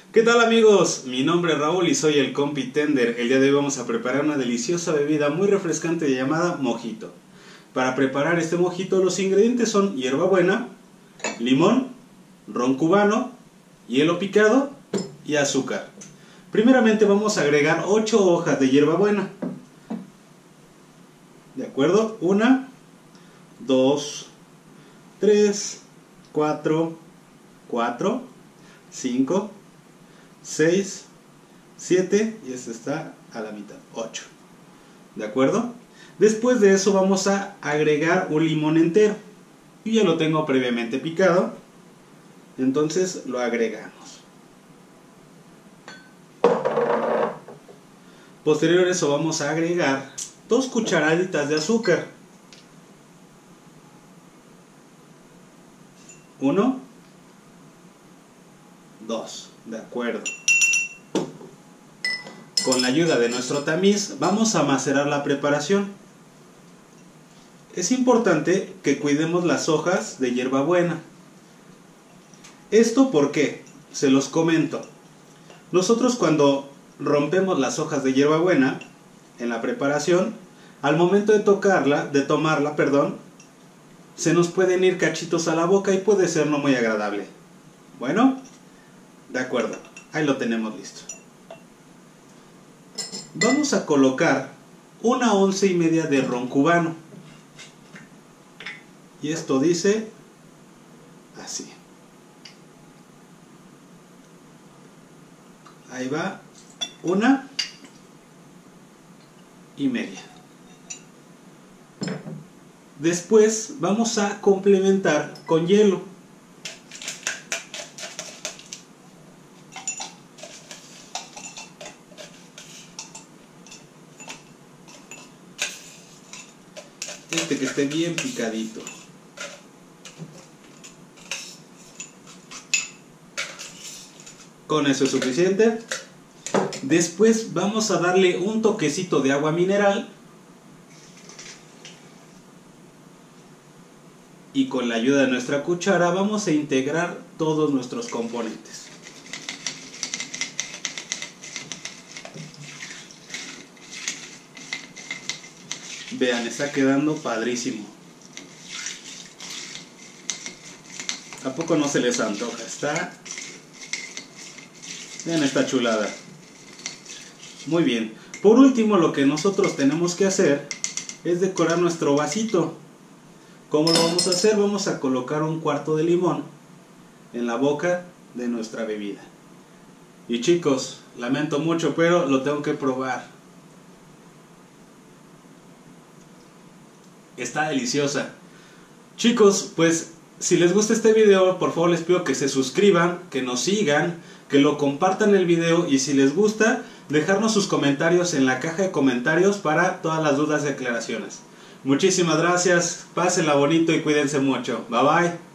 ¿Qué tal amigos? Mi nombre es Raúl y soy el Compi Tender. El día de hoy vamos a preparar una deliciosa bebida muy refrescante llamada mojito. Para preparar este mojito los ingredientes son hierbabuena, limón, ron cubano, hielo picado y azúcar. Primeramente vamos a agregar 8 hojas de hierbabuena. ¿De acuerdo? 1, 2, 3, 4, 5, 6, 7 y este está a la mitad, 8. ¿De acuerdo? Después de eso vamos a agregar un limón entero. Yo ya lo tengo previamente picado, entonces lo agregamos. Posterior a eso vamos a agregar 2 cucharaditas de azúcar. 1, 2, de acuerdo. Con la ayuda de nuestro tamiz vamos a macerar la preparación. Es importante que cuidemos las hojas de hierbabuena. ¿Esto por qué? Se los comento. Nosotros cuando rompemos las hojas de hierbabuena en la preparación, al momento de tomarla, se nos pueden ir cachitos a la boca y puede ser no muy agradable. Bueno, de acuerdo, ahí lo tenemos listo. Vamos a colocar 1,5 onzas de ron cubano. Y esto dice así. Ahí va, 1,5 onzas. Después vamos a complementar con hielo. Que esté bien picadito. Con eso es suficiente. Después vamos a darle un toquecito de agua mineral. Y con la ayuda de nuestra cuchara vamos a integrar todos nuestros componentes. Vean, está quedando padrísimo. ¿A poco no se les antoja? Vean esta chulada. Muy bien. Por último, lo que nosotros tenemos que hacer es decorar nuestro vasito. ¿Cómo lo vamos a hacer? Vamos a colocar 1/4 de limón en la boca de nuestra bebida. Y chicos, lamento mucho, pero lo tengo que probar. Está deliciosa. Chicos, pues si les gusta este video, por favor les pido que se suscriban, que nos sigan, que lo compartan el video y si les gusta, dejarnos sus comentarios en la caja de comentarios para todas las dudas y aclaraciones. Muchísimas gracias, pásenla bonito y cuídense mucho. Bye bye.